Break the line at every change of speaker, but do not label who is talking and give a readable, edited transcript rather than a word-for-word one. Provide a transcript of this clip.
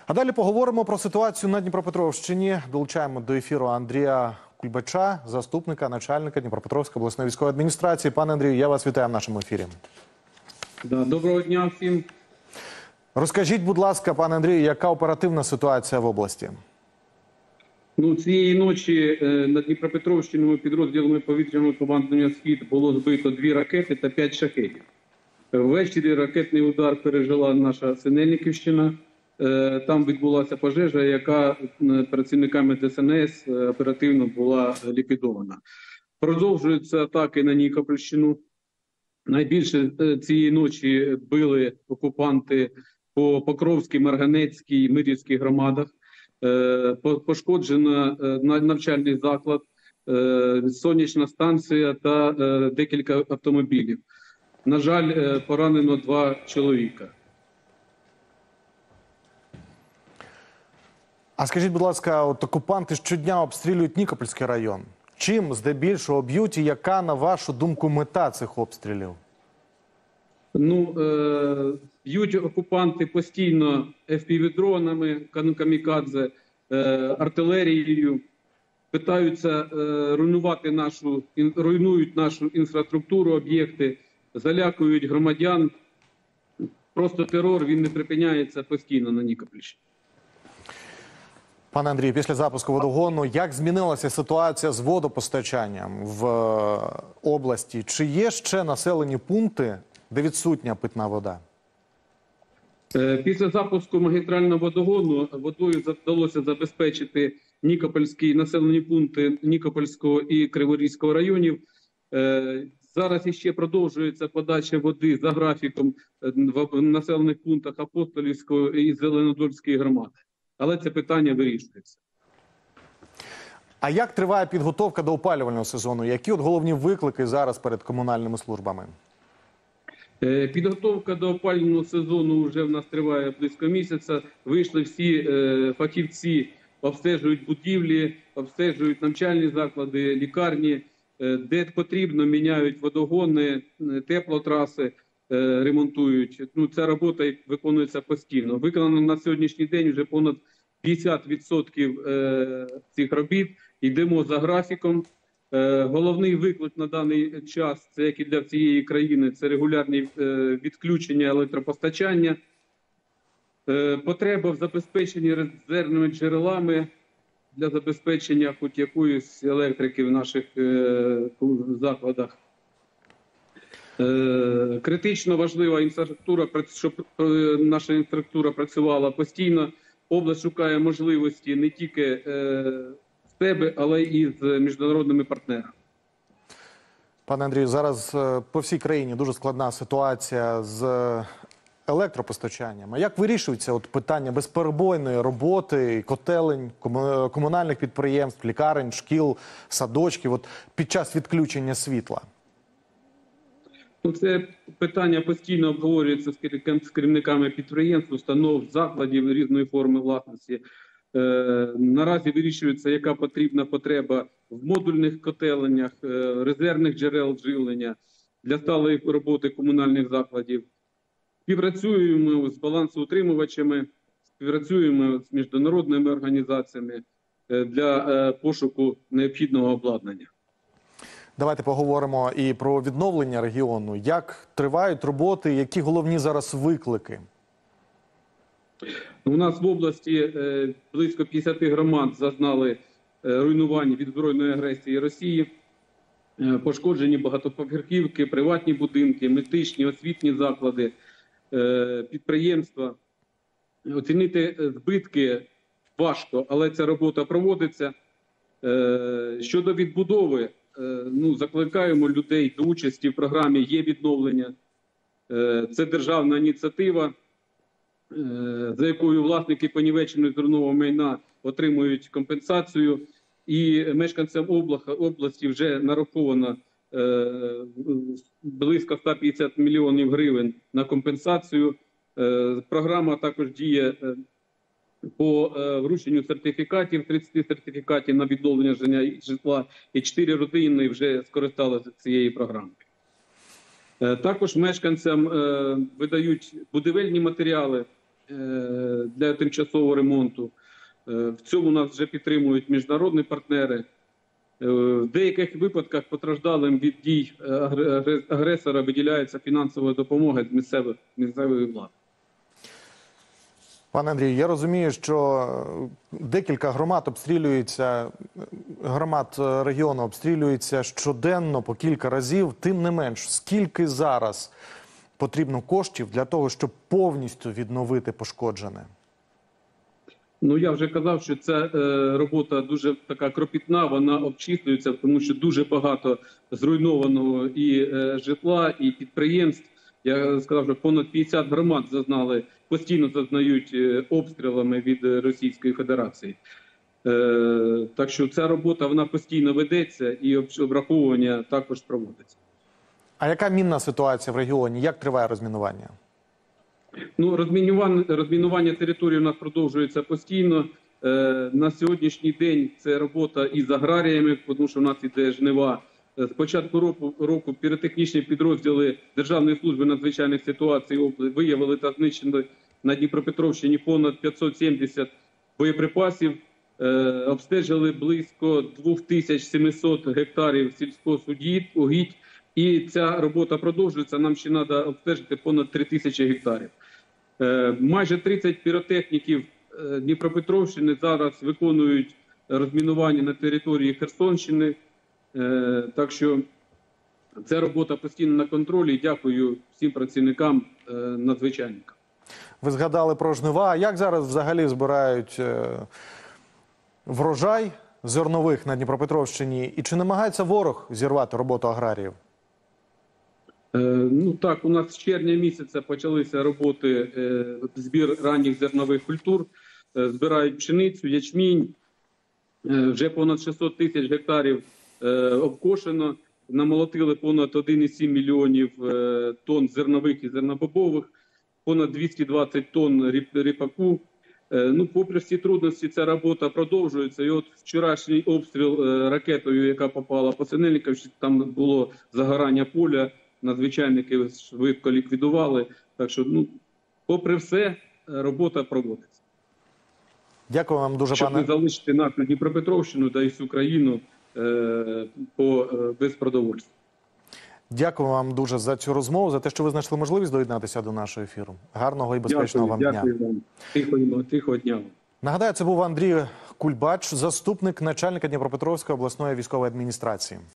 А далі поговоримо про ситуацію на Дніпропетровщині. Долучаємо до ефіру Андрія Кульбача, заступника начальника Дніпропетровської обласної військової адміністрації. Пане Андрію, я вас вітаю в нашому ефірі.
Доброго дня всім.
Розкажіть, будь ласка, пане Андрію, яка оперативна ситуація в області?
Цієї ночі на Дніпропетровщину підрозділами повітряного командування «Схід» було збито 2 ракети та 5 шахедів. Ввечері ракетний удар пережила наша Синельниківщина. Там відбулася пожежа, яка працівниками ДСНС оперативно була ліквідована. Продовжуються атаки на Нікопольщину. Найбільше цієї ночі били окупанти по Покровській, Марганецькій, Мирівській громадах. Пошкоджено навчальний заклад, сонячна станція та декілька автомобілів. На жаль, поранено 2 чоловіка.
А скажіть, будь ласка, окупанти щодня обстрілюють Нікопольський район. Чим здебільшого б'ють і яка, на вашу думку, мета цих обстрілів?
Б'ють окупанти постійно FPV-дронами, камікадзе, артилерією, питаються руйнують нашу інфраструктуру, об'єкти, залякують громадян. Просто терор, він не припиняється постійно на Нікопольщині.
Пане Андрію, після запуску водогону, як змінилася ситуація з водопостачанням в області? Чи є ще населені пункти, де відсутня питна вода?
Після запуску магістрального водогону водою вдалося забезпечити нікопольські населені пункти Нікопольського і Криворізького районів. Зараз іще продовжується подача води за графіком в населених пунктах Апостолівської і Зеленодольської громади. Але це питання вирішується.
А як триває підготовка до опалювального сезону? Які головні виклики зараз перед комунальними службами?
Підготовка до опалювального сезону вже в нас триває близько місяця. Вийшли всі фахівці, обстежують будівлі, обстежують навчальні заклади, лікарні. Де потрібно, міняють водогони, теплотраси ремонтують. Ця робота виконується постійно. Виконано на сьогоднішній день вже понад 50% цих робіт. Йдемо за графіком. Головний виклик на даний час, це як і для всієї країни, це регулярні відключення електропостачання. Потреба в забезпеченні резервними джерелами для забезпечення хоч якоїсь електрики в наших закладах. Критично важлива інфраструктура, щоб наша інфраструктура працювала постійно. Область шукає можливості не тільки з себе, але і з міжнародними партнерами.
Пане Андрію, зараз по всій країні дуже складна ситуація з електропостачанням. А як вирішується питання безперебойної роботи, котелень, комунальних підприємств, лікарень, шкіл, садочків під час відключення світла?
Це питання постійно обговорюється з керівниками підприємств, установ, закладів різної форми власності. Наразі вирішується, яка потрібна потреба в модульних котеленнях, резервних джерел живлення для сталої роботи комунальних закладів. Співпрацюємо з балансоутримувачами, співпрацюємо з міжнародними організаціями для пошуку необхідного обладнання.
Давайте поговоримо і про відновлення регіону. Як тривають роботи, які головні зараз виклики?
У нас в області близько 50 громад зазнали руйнувань від збройної агресії Росії. Пошкоджені багатоповерхівки, приватні будинки, медичні, освітні заклади, підприємства. Оцінити збитки важко, але ця робота проводиться. Щодо відбудови, закликаємо людей до участі в програмі «Є відновлення». Це державна ініціатива, за якою власники понівеченого зернового майна отримують компенсацію. І мешканцям області вже нараховано близько 150 мільйонів гривень на компенсацію. Програма також діє по врученню сертифікатів, 30 сертифікатів на відновлення житла, і 4 родини вже скористалися цією програмою. Також мешканцям видають будівельні матеріали, для тимчасового ремонту. В цьому нас вже підтримують міжнародні партнери. В деяких випадках постраждалим від дій агресора виділяється фінансова допомога з місцевої влади.
Пане Андрію, я розумію, що декілька громад регіону обстрілюється щоденно по кілька разів. Тим не менш, скільки зараз потрібно коштів для того, щоб повністю відновити пошкоджене?
Ну, я вже казав, що ця робота дуже така кропітна, вона обчислюється, тому що дуже багато зруйнованого і житла, і підприємств. Я сказав, що понад 50 громад постійно зазнають обстрілами від Російської Федерації. Так що ця робота, вона постійно ведеться і обраховування також проводиться.
А яка мінна ситуація в регіоні? Як триває розмінування?
Ну, розмінування території у нас продовжується постійно. На сьогоднішній день це робота із аграріями, тому що у нас іде жнива. З початку року піротехнічні підрозділи Державної служби надзвичайних ситуацій виявили та знищили на Дніпропетровщині понад 570 боєприпасів, обстежили близько 2700 гектарів сільськогосподарських, і ця робота продовжується. Нам ще треба обстежити понад 3000 гектарів. Майже 30 піротехніків Дніпропетровщини зараз виконують розмінування на території Херсонщини. Так що ця робота постійно на контролі. Дякую всім працівникам надзвичайникам.
Ви згадали про жнива. Як зараз взагалі збирають врожай зернових на Дніпропетровщині? І чи намагається ворог зірвати роботу аграріїв?
Ну так, у нас з червня місяця почалися роботи збір ранніх зернових культур. Збирають пшеницю, ячмінь. Вже понад 600 тисяч гектарів обкошено. Намолотили понад 1,7 мільйонів тонн зернових і зернобобових, понад 220 тонн ріпаку. Ну, попри всі трудності, ця робота продовжується. І от вчорашній обстріл ракетою, яка попала по Синельниківщині, там було загорання поля, надзвичайники швидко ліквідували. Так що, ну, попри все, робота проводиться.
Дякую вам дуже,
щоб
пане.
не залишити нашу Дніпропетровщину та й всю країну без продовольства.
Дякую вам дуже за цю розмову, за те, що ви знайшли можливість доєднатися до нашого ефіру. Гарного і безпечного вам дня.
Дякую вам. Тихого дня вам.
Нагадаю, це був Андрій Кульбач, заступник начальника Дніпропетровської обласної військової адміністрації.